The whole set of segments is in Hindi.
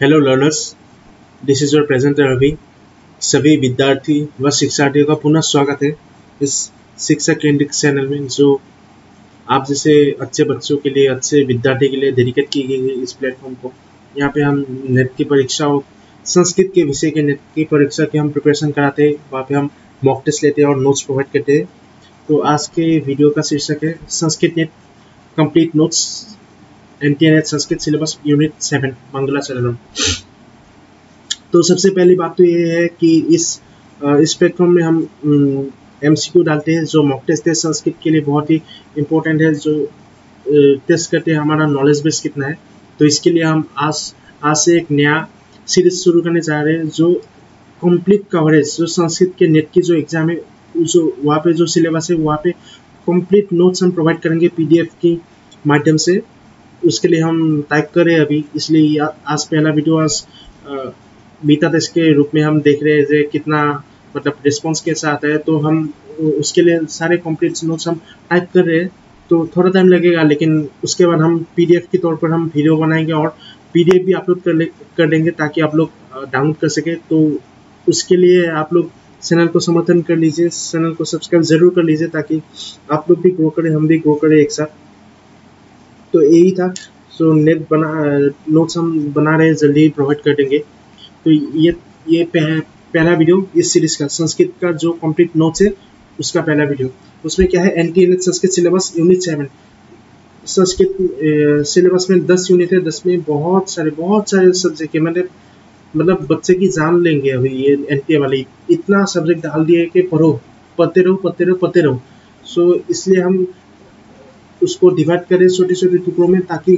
Hello learners, this is your presenter Ravi. सभी विद्यार्थी व शिक्षार्थियों का पुनः स्वागत है इस शिक्षा केंद्रित चैनल में, जो आप जैसे अच्छे बच्चों के लिए, अच्छे विद्यार्थी के लिए डेडिकेट की गई है। इस प्लेटफॉर्म को यहाँ पे हम नेट की परीक्षाओं, संस्कृत के विषय के नेट की परीक्षा की हम प्रिपरेशन कराते हैं। वहाँ पे हम मॉक टेस्ट लेते हैं और नोट्स प्रोवाइड करते हैं। तो आज के वीडियो का शीर्षक है Sanskrit net complete notes NT-NET Sanskrit syllabus unit 7 मंगलाचरणम। तो सबसे पहली बात तो ये है कि इस प्लेटफॉर्म में हम MCQ डालते हैं, जो मॉक टेस्ट है संस्कृत के लिए बहुत ही इम्पोर्टेंट है, जो टेस्ट करते हैं हमारा नॉलेज बेस कितना है। तो इसके लिए हम आज से एक नया सीरीज शुरू करने जा रहे हैं, जो कंप्लीट कवरेज, जो संस्कृत के नेट की जो एग्जाम है, जो वहाँ पे जो सिलेबस है वहाँ पे कंप्लीट नोट्स हम प्रोवाइड करेंगे PDF की माध्यम से। उसके लिए हम टाइप करें अभी, इसलिए आज पहला वीडियो आज बीटा टेस्ट के रूप में हम देख रहे हैं कितना मतलब रिस्पांस कैसा आता है। तो हम उसके लिए सारे कंप्लीट नोट्स हम टाइप कर रहे हैं, तो थोड़ा टाइम लगेगा, लेकिन उसके बाद हम PDF के तौर पर हम वीडियो बनाएंगे और PDF भी अपलोड कर देंगे ताकि आप लोग डाउनलोड कर सके। तो उसके लिए आप लोग चैनल को समर्थन कर लीजिए, चैनल को सब्सक्राइब जरूर कर लीजिए, ताकि आप लोग भी ग्रो करें, हम भी ग्रो करें एक साथ। तो यही था, सो नोट्स हम बना रहे हैं, जल्दी प्रोवाइड कर देंगे। तो ये पहला वीडियो इस सीरीज का, संस्कृत का जो कंप्लीट नोट्स है उसका पहला वीडियो। उसमें क्या है, NT-NET Sanskrit syllabus unit 7। Sanskrit syllabus में 10 यूनिट है, 10 में बहुत सारे सब्जेक्ट है। मतलब बच्चे की जान लेंगे अभी ये NTA वाले, इतना सब्जेक्ट डाल दिए कि पढ़ते रहो। सो इसलिए हम उसको डिवाइड करें छोटे टुकड़ों में, ताकि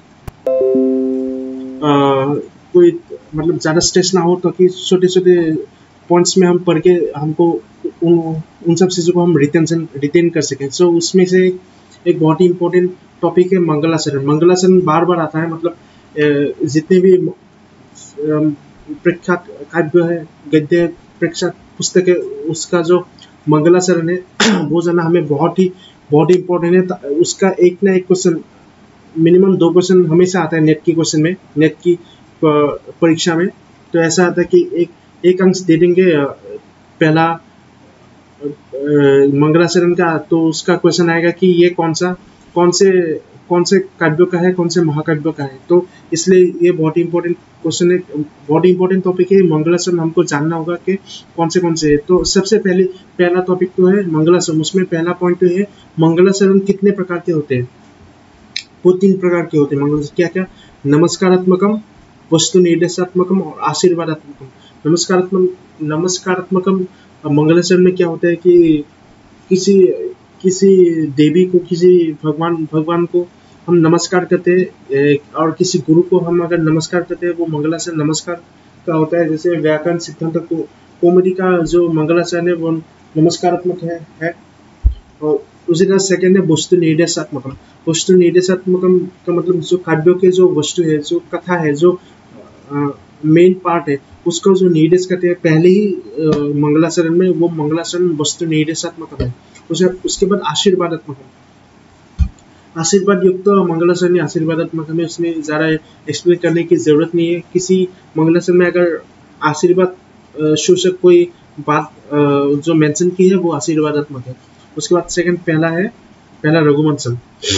कोई मतलब ज़्यादा स्ट्रेस ना हो, ताकि छोटे पॉइंट्स में हम पढ़ के हमको उन सब चीज़ों को हम रिटेन कर सकें। सो उसमें से एक बहुत ही इम्पोर्टेंट टॉपिक है मंगलाचरण। मंगलाचरण बार बार आता है, मतलब जितने भी प्रख्यात काव्य है, गद्य प्रख्यात पुस्तक है, उसका जो मंगलाचरण है वो जाना हमें बहुत ही इम्पोर्टेंट है। उसका एक ना एक क्वेश्चन, मिनिमम 2 क्वेश्चन हमेशा आता है नेट की क्वेश्चन में, नेट की परीक्षा में। तो ऐसा आता है कि एक अंक दे देंगे पहला मंगलाचरण का, तो उसका क्वेश्चन आएगा कि ये कौन से काव्यों का है, कौन से महाकाव्यों का है। तो इसलिए ये बहुत ही इंपॉर्टेंट क्वेश्चन है, बहुत ही इंपॉर्टेंट टॉपिक है मंगलाचरण। हमको जानना होगा कि कौन से है। तो सबसे पहला टॉपिक तो है मंगलाचरण। उसमें पहला पॉइंट तो है मंगलाचरण कितने प्रकार के होते हैं। वो 3 प्रकार के होते हैं मंगलाचरण। क्या? नमस्कारात्मकम, वस्तु निर्देशात्मकम और आशीर्वादात्मकम। नमस्कारात्मकम मंगलाचरण में क्या होता है कि किसी देवी को, किसी भगवान को हम नमस्कार करते हैं, और किसी गुरु को हम अगर नमस्कार करते हैं, वो मंगलाचरण नमस्कार का होता है। जैसे व्याकरण सिद्धांत कौमुदी का जो मंगलाचरण है वो नमस्कारात्मक है। और उसी तरह सेकेंड है वस्तु निर्देशात्मकम। वस्तु निर्देशात्मकम का मतलब जो काव्यों के जो वस्तु है, जो कथा है, जो मेन पार्ट है, उसको जो निर्देश करते हैं पहले ही मंगलाचरण में, वो मंगलाचरण वस्तु निर्देशात्मक है। उसके बाद आशीर्वादात्मक है, आशीर्वाद युक्त मंगलाचरण आशीर्वादात्मक है। उसमें ज़्यादा एक्सप्लेन करने की जरूरत नहीं है। किसी मंगलाचरण में अगर आशीर्वाद शीर्षक कोई बात जो मेंशन की है, वो आशीर्वादात्मक है। उसके बाद सेकंड पहला रघुवंशम।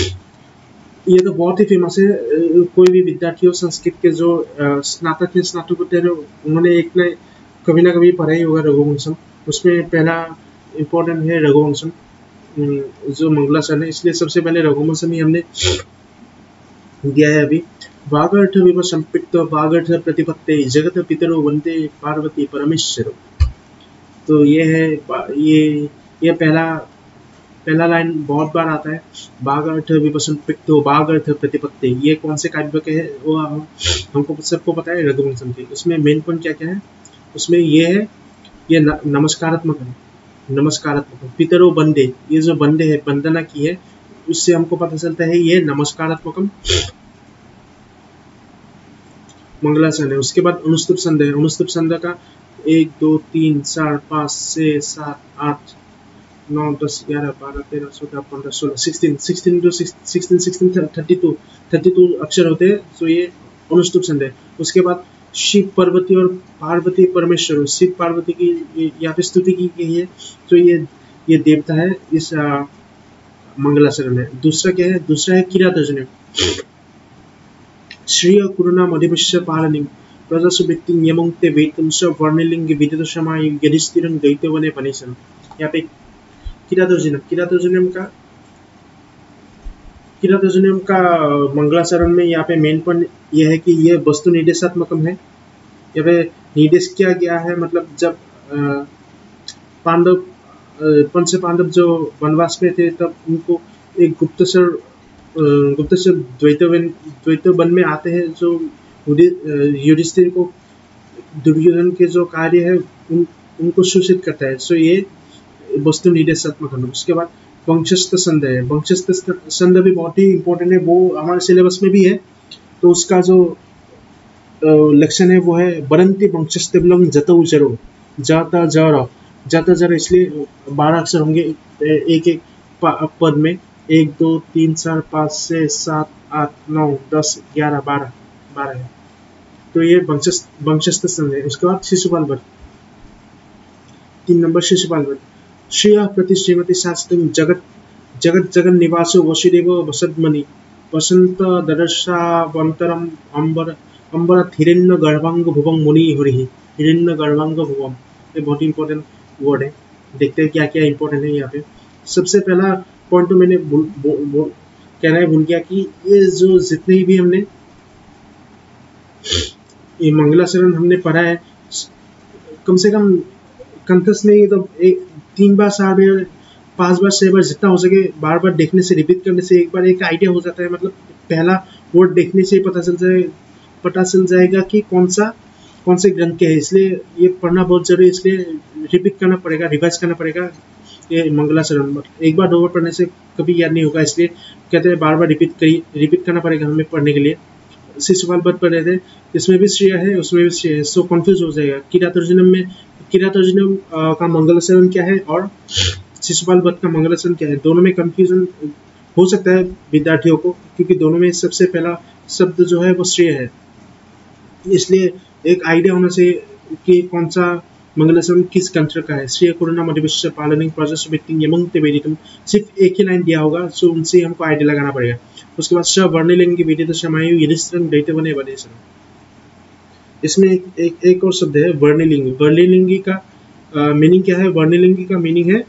ये तो बहुत ही फेमस है। कोई भी विद्यार्थी हो संस्कृत के, जो स्नातकोत्तर, उन्होंने कभी ना कभी पढ़ा ही होगा रघुवंशम। उसमें पहला इम्पोर्टेंट है रघुवंशम जो मंगलाचरण है, इसलिए सबसे पहले रघुवंशम ही हमने दिया है अभी। वागर्थ विव संपृक्त वागर्थ प्रतिपत्ते जगत पितरो वंदे पार्वती परमेश्वरो। तो ये है, ये पहला लाइन बहुत बार आता है। बाघ अर्थ विवसन पिक्तो, बाघ अर्थ प्रतिपत्ति। ये कौन से काव्य के हैं वो हमको सबको पता है, रघुवंशम के। उसमें मेन पॉइंट क्या है, उसमें ये है, ये नमस्कारात्मक है। पितरो बंदे, ये जो बंदे है, वंदना की है, उससे हमको पता चलता है ये नमस्कारात्मकम मंगलाचरण है। उसके बाद अनुस्तुप संध है। अनुस्तुप संध का 1 2 3 4 5 6 7 8 9 10 11 12 13 14 15 16 32 32 अक्षर होते हैं। तो ये अनुस्तुप संध है। उसके बाद शिव पार्वती और पार्वती परमेश्वर, शिव पार्वती की यहाँ पे स्तुति की गई है। तो ये देवता है इस मंगलाचरण में। दूसरा क्या है? दूसरा है किरातर्जुनीयम। श्रिय कुरुना मधिविश्व पालनी प्रजासु व्यक्ति नियमं ते वेतुं स वर्णलिंग विदित समाय यधिष्ठिरं दैत्यवने वनेशं। यहाँ पे किरातर्जुनीयम का मंगलाचरण में यहाँ पे मेन पॉइंट यह है कि यह वस्तु निर्देशात्मकम है। यहाँ पे निर्देश किया गया है, मतलब जब पंच पांडव जो वनवास में थे तब उनको एक गुप्तचर द्वैत वन में आते हैं, जो युधिष्ठिर को दुर्योधन के जो कार्य है उनको सूचित करता है। सो ये वस्तु निर्देशात्मक है। उसके बाद वंशस्थ संध है। वंशस्थ संध भी बहुत ही इंपॉर्टेंट है, वो हमारे सिलेबस में भी है। तो उसका जो लक्षण है वो है बरंती वंशस्थ बिलोंग जत उचरो जाता जर, इसलिए 12 अक्षर होंगे एक एक पद में। 1 2 3 4 5 6 7 8 9 10 11 12 है। तो ये वंशस्थ संध है। उसके बाद शिशुपाल वध, 3 नंबर शिशुपाल वध। श्रिय प्रति श्रीमती शास्त्रम जगत निवासो वसुदेव वसद्मनि वसंत ददर्शावंतरम अंबर हिरण्य गर्भांग भुवं मुनि हरि। हिरण्य गर्भांग भुवम, ये बहुत इंपॉर्टेंट वर्ड है। देखते हैं क्या क्या इंपॉर्टेंट है यहाँ पे। सबसे पहला पॉइंट तो मैंने कहना ही भूल गया कि ये जो जितने भी हमने ये मंगलाचरण हमने पढ़ा है, कम से कम कंठस्थ नहीं तो 3 बार 4 बार 5 बार 6 बार जितना हो सके बार बार देखने से, रिपीट करने से एक बार एक आइडिया हो जाता है। मतलब पहला वर्ड देखने से पता चल जाएगा कि कौन से ग्रंथ के है। इसलिए ये पढ़ना बहुत जरूरी है, इसलिए रिपीट करना पड़ेगा, रिवाइज करना पड़ेगा। ये मंगलाचरण एक बार 2 बार पढ़ने से कभी याद नहीं होगा, इसलिए कहते हैं बार बार रिपीट करना पड़ेगा हमें पढ़ने के लिए। शिशुपाल वध पढ़ रहे थे, इसमें भी श्रेय है उसमें भी श्रेय है, सो कंफ्यूज हो जाएगा। किरातर्जुनीयम का मंगलाचरण क्या है और शिशुपाल वध का मंगलाचरण क्या है, दोनों में कंफ्यूजन हो सकता है विद्यार्थियों को, क्योंकि दोनों में सबसे पहला शब्द जो है वो श्रेय है। इसलिए एक आइडिया होना चाहिए कि कौन सा मंगलाचरण किस कंत्र का है। श्रेय कुरुना मधिविश्व पालनी प्रजासु व्यक्ति यमं ते वेदितम, सिर्फ एक ही लाइन दिया होगा, सो उनसे हमको आइडिया लगाना पड़ेगा। उसके बाद स वर्णलिंग विदित समायु युधिष्ठिरं दैत्यवने वनेशं। इसमें एक और शब्द है वर्णलिंगी। वर्णलिंगी का मीनिंग क्या है? वर्णलिंगी का मीनिंग है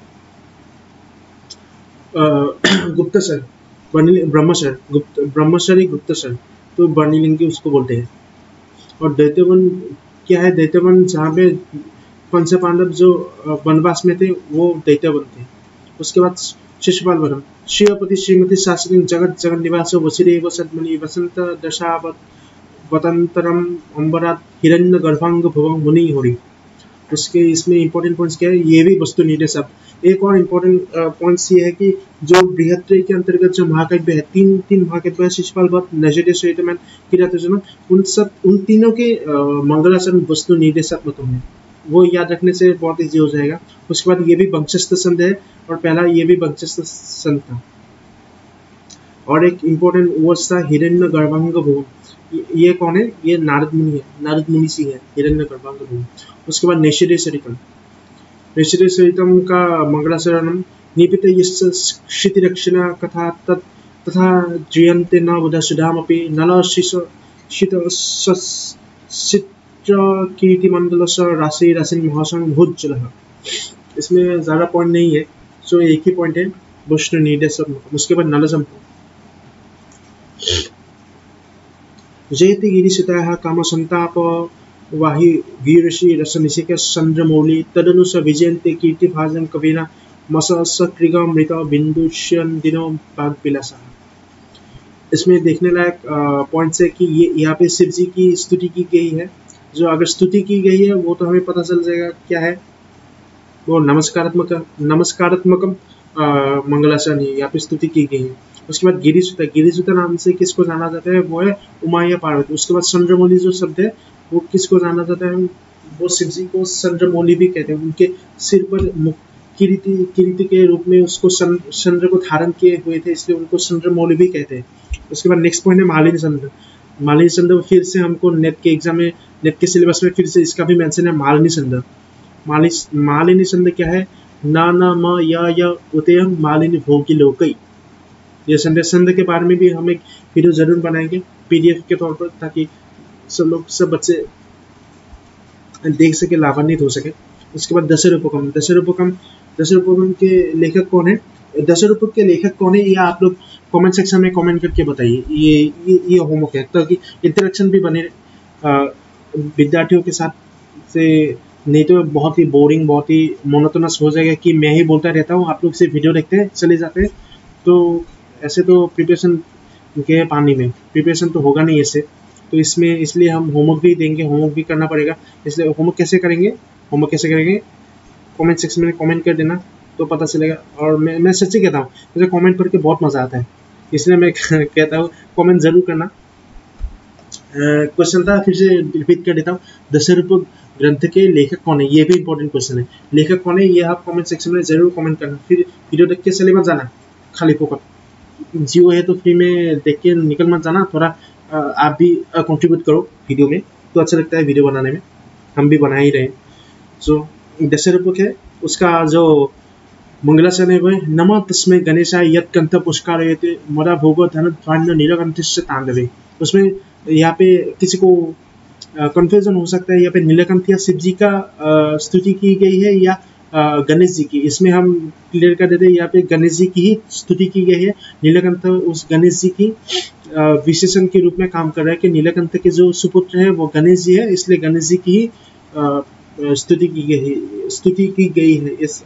गुप्तचर, ब्रह्मचर्य गुप्तचर, तो वर्णलिंगी उसको बोलते हैं। और दैत्यवन क्या है? दैत्यवन जहाँ पे पंच पांडव जो वनवास में थे वो दैत्यवन थे। उसके बाद शिशुपाल वधम। श्रीपति श्रीमती शास्त्री जगत निवास वसुदेव सद्मनि वसंत दशावतंतरम अंबरात हिरण्य गर्भांग भुवं मुनि हरि। उसके इसमें इंपॉर्टेंट पॉइंट्स क्या है? ये भी वस्तु निर्देशक। एक और इम्पोर्टेंट पॉइंट्स ये है कि जो बृहत्त्रयी के अंतर्गत जो महाकाव्य है, तीन महाकाव्य है, शिशुपाल वध, नैषधीय सरितम, किरातर्जुनीयम, उन तीनों के मंगलाचरण वस्तु निर्देशात्मक है। वो याद रखने से बहुत ईजी हो जाएगा। उसके बाद ये भी वंशस्थ संध है और पहला ये भी वंशस्थ संध था। और एक इम्पोर्टेंट वर्ड था हिरण्य गर्भांग भुवम। ये कौन है? ये नारद मुनि है, नारद मुनि सी है, हिरण्य गर्भांग भुवम। उसके बाद नैषधीय सरितम का मंगलाचरणम निपित क्षितिरक्षिणा कथा तथा ज्रियन्ते न बुधसुधामपि नल कीर्तिमंडल राशि महासंग भूज्जल। इसमें ज्यादा पॉइंट नहीं है, सो एक ही पॉइंट है वस्तु निर्देशात्मक। उसके बाद नलसंपो जयति गिरिसुताः काम संताप वाहि वीरषि रसनिशिक चंद्रमौलि तदनुस विजयन्ते कीर्तिभाजन कविना मसकृगमृत बिंदुष्यन्दिनो भागविलासः। इसमें देखने लायक पॉइंट्स है कि ये यहाँ पे शिव जी की स्तुति की गई है। जो अगर स्तुति की गई है वो तो हमें पता चल जाएगा क्या है, वो नमस्कारात्मकम मंगलाचरण यहाँ पे स्तुति की गई है। उसके बाद गिरिसुता नाम से किसको जाना जाता है? वो है उमाया पार्वती। उसके बाद चंद्रमौली जो शब्द है वो किसको जाना जाता है? वो शिव जी को चंद्रमौली भी कहते हैं। उनके सिर पर किरीटी के रूप में उसको चंद्र को धारण किए हुए थे, इसलिए उनको चंद्रमौली भी कहते हैं। उसके बाद नेक्स्ट पॉइंट है मालिनी चंद्र। मालिनी छंद फिर से हमको नेट के एग्जाम में, नेट के सिलेबस में फिर से इसका भी मेंशन है, मालिनी छंद। मालिनी छंद क्या है? ना ना म या उदयम मालिनी भोगी लोकई। ये छंद के बारे में भी हम एक वीडियो जरूर बनाएंगे पीडीएफ के तौर पर, ताकि सब बच्चे देख सके, लाभान्वित हो सके। उसके बाद दशरूपकम। दशरूपकम के लेखक कौन है? दशरूपक के लेखक कौन है, ये आप लोग कमेंट सेक्शन में कमेंट करके बताइए। ये होमवर्क है, ताकि इंटरेक्शन भी बने विद्यार्थियों के साथ से, नहीं तो बहुत ही बोरिंग, बहुत ही मोनोटोनस हो जाएगा कि मैं ही बोलता रहता हूँ, आप लोग से वीडियो देखते हैं चले जाते हैं। तो ऐसे तो प्रिपरेशन के पानी में प्रिपरेशन तो होगा नहीं ऐसे। तो इसमें इसलिए हम होमवर्क भी देंगे, होमवर्क भी करना पड़ेगा। इसलिए होमवर्क कैसे करेंगे कमेंट सेक्शन में कमेंट कर देना तो पता चलेगा। और मैं सच्ची कहता हूँ, मुझे कमेंट पढ़ के बहुत मज़ा आता है, इसलिए मैं कहता हूँ कमेंट जरूर करना। क्वेश्चन था, फिर से रिपीट कर देता हूँ, दशरूपक ग्रंथ के लेखक कौन है? ये भी इंपॉर्टेंट क्वेश्चन है। लेखक कौन है ये आप कमेंट सेक्शन में जरूर कमेंट करना। फिर वीडियो देख के चले मत जाना खाली फोकट। जियो है तो फ्री में देख के निकल मत जाना, थोड़ा आप भी कंट्रीब्यूट करो वीडियो में, तो अच्छा लगता है वीडियो बनाने में, हम भी बना ही रहे। सो दशरूपक है, उसका जो मंगलाचरण है वो है, नमः तस्मै गणेशाय यत् कंठ पुष्कारयते मदा भोगो धन ध्वान्य नीलकंठस्य तांडवे। उसमें यहाँ पे किसी को कंफ्यूजन हो सकता है, यहाँ पे नीलकंठ या शिव जी का स्तुति की गई है या गणेश जी की। इसमें हम क्लियर कर देते हैं, यहाँ पे गणेश जी की ही स्तुति की गई है। नीलकंठ उस गणेश जी की विशेषण के रूप में काम कर रहा है कि नीलकंठ के जो सुपुत्र है वो गणेश जी है, इसलिए गणेश जी की ही स्तुति की गई है इस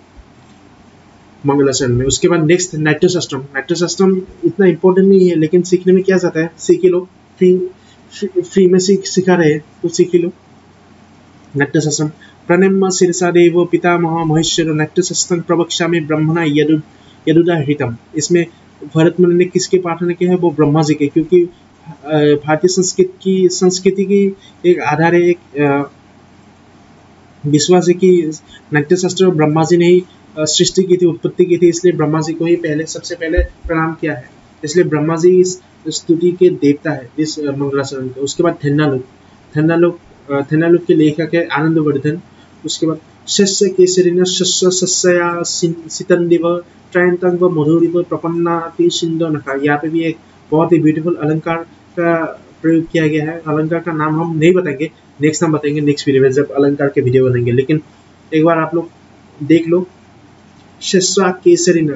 मंगलाचरण में। उसके बाद नेक्स्ट नाट्यशास्त्रम इतना इम्पोर्टेंट नहीं है, लेकिन सीखने में क्या जाता है, सीख लो, फ्री में सिखा रहे हैं तो सीख लो। नाट्यशास्त्रम प्रणम्य शिरसा देव पितामह महेश्वर नाट्यशास्त्रम प्रवक्ष्यामि ब्रह्मणा यदुदाहृतम्। इसमें भरत मुनि ने किसके प्रार्थना किया है? वो ब्रह्मा जी के, क्योंकि भारतीय संस्कृति की एक आधार है, एक विश्वास है कि नाट्यशास्त्र ब्रह्मा जी ने ही सृष्टि की थी, उत्पत्ति की थी, इसलिए ब्रह्मा जी को ही सबसे पहले प्रणाम किया है। इसलिए ब्रह्मा जी इस स्तुति के देवता है इस मंगलाचरण के। उसके बाद थेन्नालोक के लेखक है आनंदवर्धन। उसके बाद शस्य केसरिन शस्या सितंदिव त्रयंतंग मधुरिव प्रपन्नाति सिंधु नखा। यहाँ पे भी एक बहुत ही ब्यूटीफुल अलंकार का प्रयोग किया गया है। अलंकार का नाम हम नहीं बताएंगे, नेक्स्ट हम बताएंगे नेक्स्ट वीडियो में जब अलंकार के वीडियो बनेंगे। लेकिन एक बार आप लोग देख लो, शस्वा केसरिन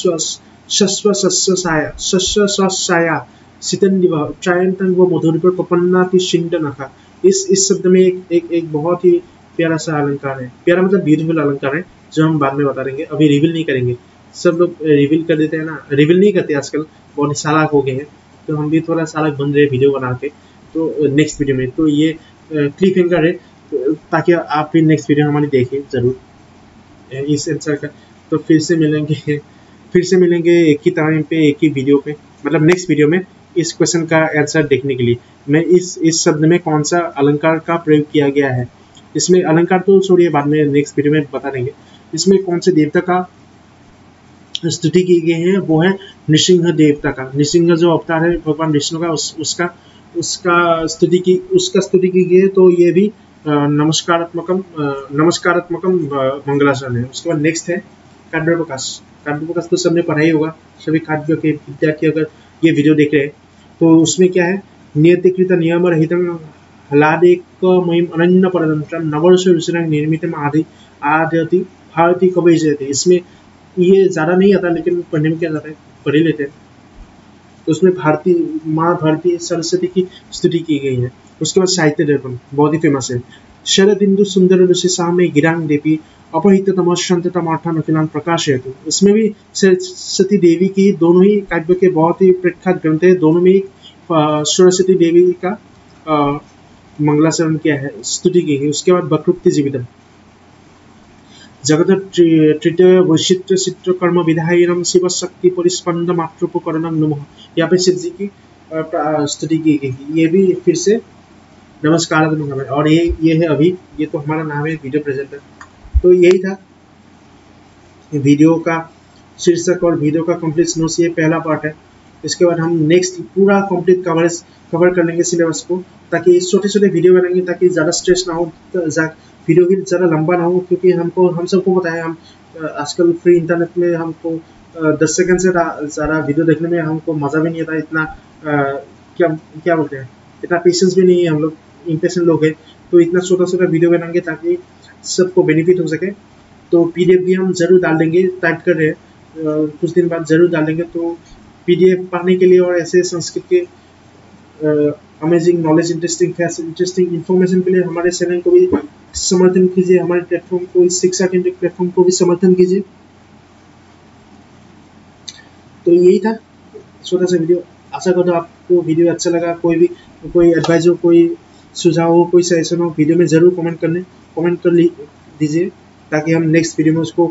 शस्वसाया सितंदिव त्रयंतंग मधुरिव प्रपन्नाति सिंधु नखा। इस शब्द में एक बहुत ही प्यारा सा अलंकार है। प्यारा मतलब ब्यूटीफुल अलंकार है, जो हम बाद में बता देंगे, अभी रिवील नहीं करेंगे। सब लोग रिवील कर देते हैं ना, रिवील नहीं करते आजकल, बहुत चालाक हो गए हैं, तो हम भी थोड़ा चालाक बन रहे वीडियो बना के। तो नेक्स्ट वीडियो में तो ये क्लिप हैंगर है, ताकि आप भी नेक्स्ट वीडियो हमारी देखें जरूर इस आंसर का। तो फिर से मिलेंगे एक ही टाइम पे, एक ही वीडियो पे, मतलब नेक्स्ट वीडियो में इस क्वेश्चन का आंसर देखने के लिए। मैं इस शब्द में कौन सा अलंकार का प्रयोग किया गया है, इसमें अलंकार तो छोड़िए, बाद में नेक्स्ट वीडियो में बता देंगे। इसमें कौन से देवता का स्तुति की गई है, वो है नृसिंह देवता का। नृसिंह जो अवतार है भगवान विष्णु का, उसका स्तुति की गई है। तो ये भी नमस्कारात्मकम मंगलाचरण है। उसके बाद नेक्स्ट है काव्य प्रकाश तो सबने पढ़ा ही होगा, सभी काव्य के विद्यार्थी अगर ये वीडियो देख रहे हैं तो उसमें क्या है, नियतिकृत नियम रहितं ह्लादेकमयीं अनन्य परतंत्रं नवर्ष ऋषिरं निर्मितम् आदयति भारती कवि जयते। इसमें ये ज़्यादा नहीं आता, लेकिन पढ़ने में क्या जाता है, पढ़ ही लेते हैं। तो उसमें माँ भारती सरस्वती की स्तुति की गई है। उसके बाद साहित्य दर्पण बहुत ही फेमस है। शरदिंदु सुंदर ऋषि सामे गिरांग देवी अपहित तमर्थान अखिलान प्रकाशयतु। उसमें भी सरस्वती देवी की दोनों ही काव्य के बहुत ही प्रख्यात ग्रंथ है, दोनों में सरस्वती देवी का मंगलाचरण किया है, स्तुति की गई। उसके बाद वक्रोक्ति जीवितम जगत तृतीय वैचित्र चित्र कर्म विधायनम शिव शक्ति परिस्पंद मातृपकरणम नमः। यहाँ पे शिव जी की स्तुति की गई। ये भी फिर से नमस्कार है, और ये है अभी, ये तो हमारा नाम है वीडियो प्रेजेंटर। तो यही था वीडियो का शीर्षक और वीडियो का कंप्लीट नोट्स, ये पहला पार्ट है। इसके बाद हम नेक्स्ट पूरा कंप्लीट कवर कर लेंगे सिलेबस को, ताकि छोटे छोटे वीडियो बनाएंगे ताकि ज़्यादा स्ट्रेस ना हो, वीडियो भी ज़्यादा लंबा ना हो, क्योंकि हम सबको पता है हम आजकल फ्री इंटरनेट में हमको 10 सेकंड से ज़्यादा वीडियो देखने में हमको मज़ा भी नहीं आता, इतना क्या क्या बोलते हैं, इतना पेशेंस भी नहीं है, हम लोग इम्पेशेंट लोग हैं। तो इतना छोटा छोटा वीडियो बनाएंगे ताकि सबको बेनिफिट हो सके। तो पीडीएफ भी हम जरूर डाल देंगे, टाइप कर रहे हैं, कुछ दिन बाद जरूर डाल देंगे। तो पीडीएफ पढ़ने के लिए और ऐसे संस्कृत के अमेजिंग नॉलेज, इंटरेस्टिंग इन्फॉर्मेशन के लिए हमारे चैनल को भी समर्थन कीजिए, हमारे प्लेटफॉर्म को, इस शिक्षा केंद्र प्लेटफॉर्म को भी समर्थन कीजिए। तो यही था छोटा सा वीडियो। आशा करता हूँ आपको वीडियो अच्छा लगा। कोई एडवाइस हो, कोई सुझाव हो, कोई सजेशन हो, वीडियो में ज़रूर कमेंट कर दीजिए, ताकि हम नेक्स्ट वीडियो में उसको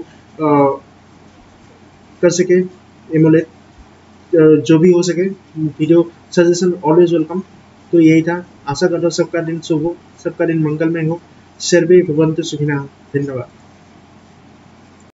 कर सके एमुलेट, जो भी हो सके। Video suggestion always welcome. तो यही था। आशा करता हूँ सबका दिन शुभ हो, सबका दिन मंगलमय हो। सर्वे भवन्तु सुखिनः। धन्यवाद।